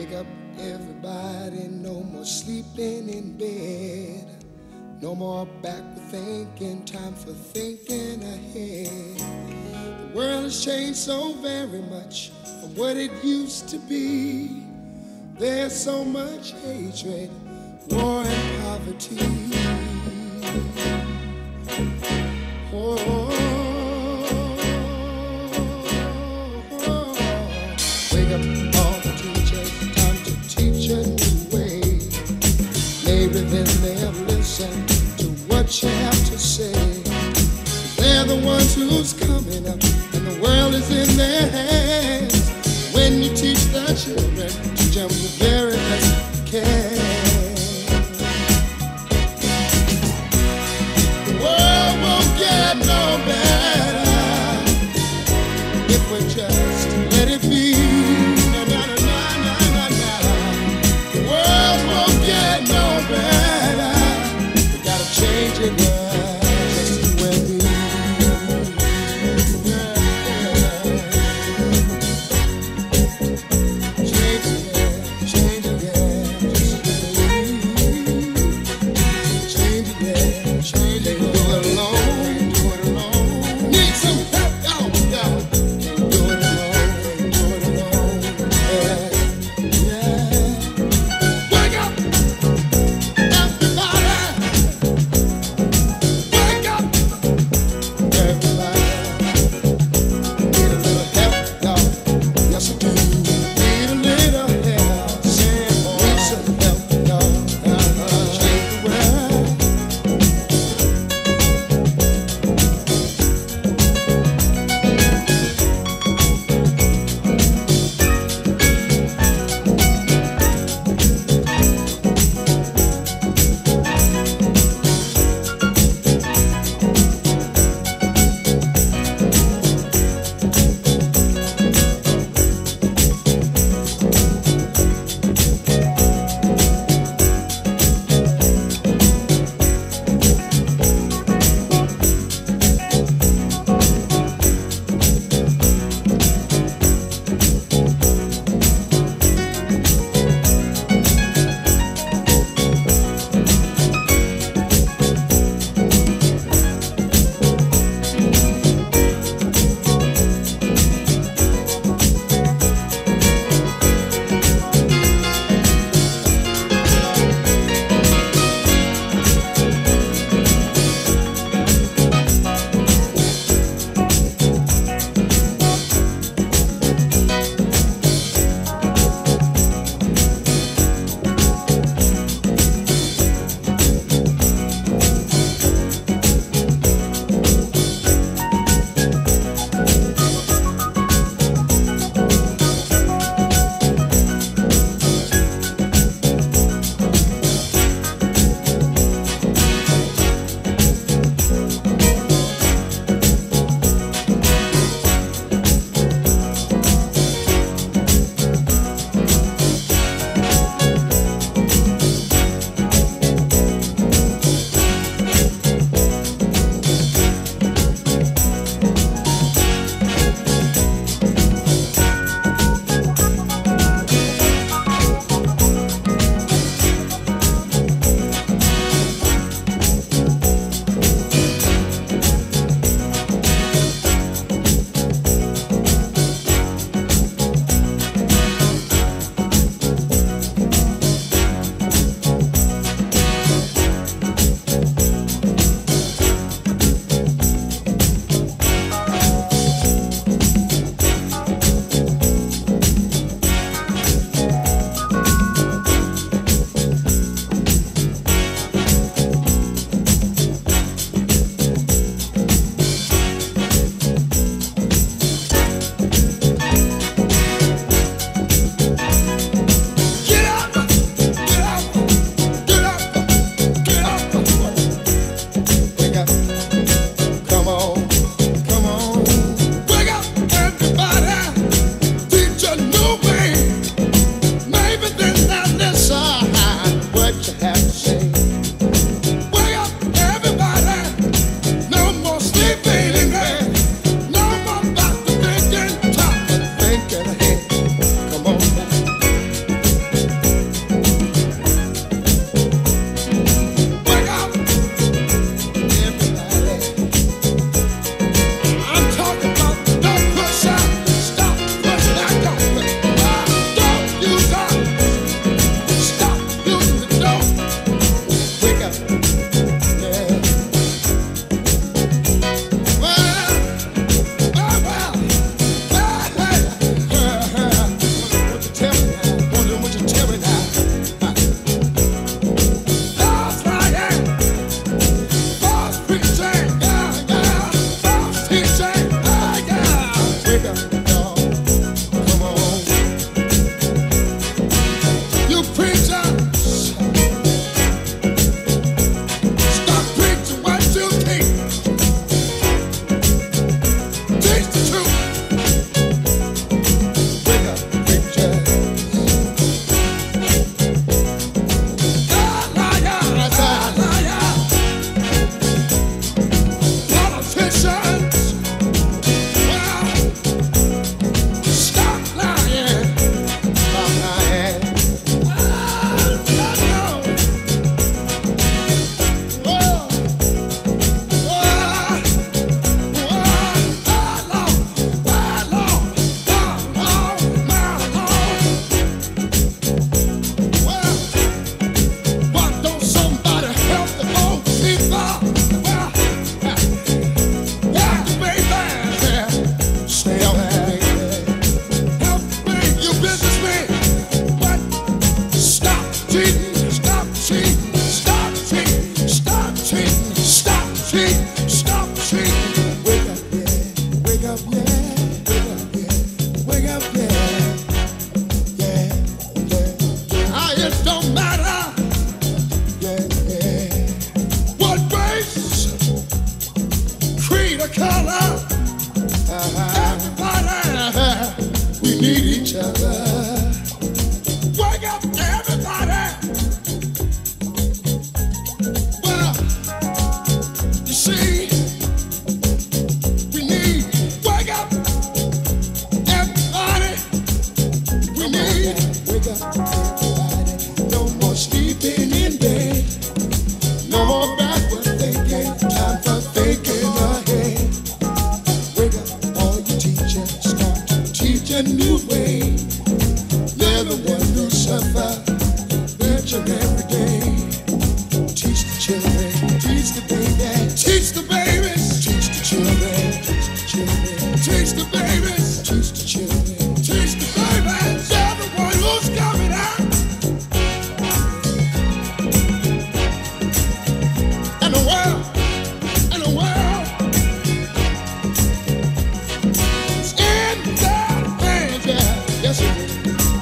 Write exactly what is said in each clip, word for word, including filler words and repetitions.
Wake up, everybody, no more sleeping in bed. No more backward thinking, time for thinking ahead. The world has changed so very much from what it used to be. There's so much hatred, war and poverty. Oh, wake up all the teachers, time to teach a new way. Maybe then they'll listen to what you have to say. They're the ones who's coming up, and the world is in their hands. When you teach the children, teach them the very best you can. The world won't get no better if we just let it be. Na, na, na, na, na, na. The world won't get no better. We gotta change it now, just you and me. We need each other. Wake up, everybody. Well, you see, we need wake up, everybody. We need wake up, everybody. No more sleeping in bed. No more backward thinking. Time for thinking ahead. Wake up, all you teachers. Start to teach a new way. Never one will suffer. Nurture every day. Teach the children. Teach the baby. Teach the babies. Teach the children. Teach the children. Teach the babies. Teach the children. Teach the babies. Everyone who's coming out. And the world. And the world. It's in their hands. Yeah. Yes, it is.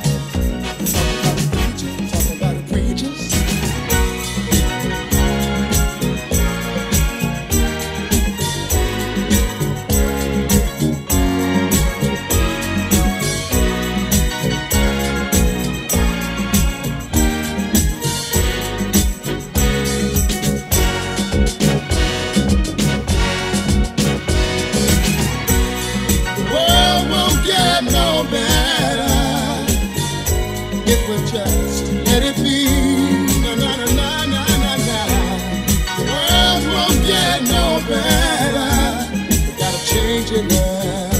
Just let it be. Na, na, na, na, na, na, na. The world won't get no better. We gotta change it now.